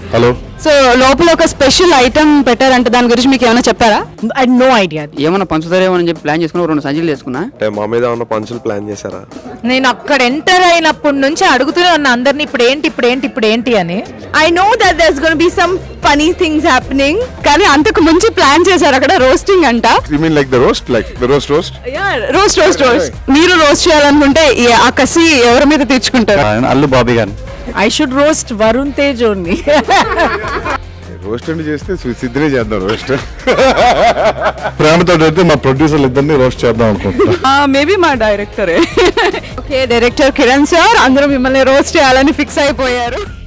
Hello. So లోపల ఒక special item పెట్టారంటే దాని గురించి మీకు ఏమైనా చెప్పారా? I no idea. ఏమైనా పంచుతారేమో అని చెప్పి ప్లాన్ చేసుకుని 2 సంచులు చేసుకున్నా. మా మీద ఏమైనా పంచులు ప్లాన్ చేశారా? నేను అక్కడ ఎంటర్ అయినప్పటి నుంచి అడుగుతూనే ఉన్నా అందరిని ఇప్పుడు ఏంటి అని. I know that there's gonna be some funny things happening, కానీ అంతకు ముందు ప్లాన్ చేశారు అక్కడ రోస్టింగ్ అంట. You mean like the roast, like the roast? Yeah, roast. మీరు రోస్ట్ చేయాలనుకుంటే ఆ కసి ఎవరి మీద తీర్చుకుంటారు? Allu Bobby garu. I should roast Varun Tej only. Roast అని చేస్తే సిద్ధినే చేద్దాం రోస్ట్. ప్రేమతో అయితే మా ప్రొడ్యూసర్లు ఇద్దరిని రోస్ట్ చేద్దాం అనుకుంటున్నా. మేబీ మా డైరెక్టరే. ఓకే, డైరెక్టర్ కిరణ్ సార్ అందరూ మిమ్మల్ని రోస్ట్ చేయాలని ఫిక్స్ అయిపోయారు.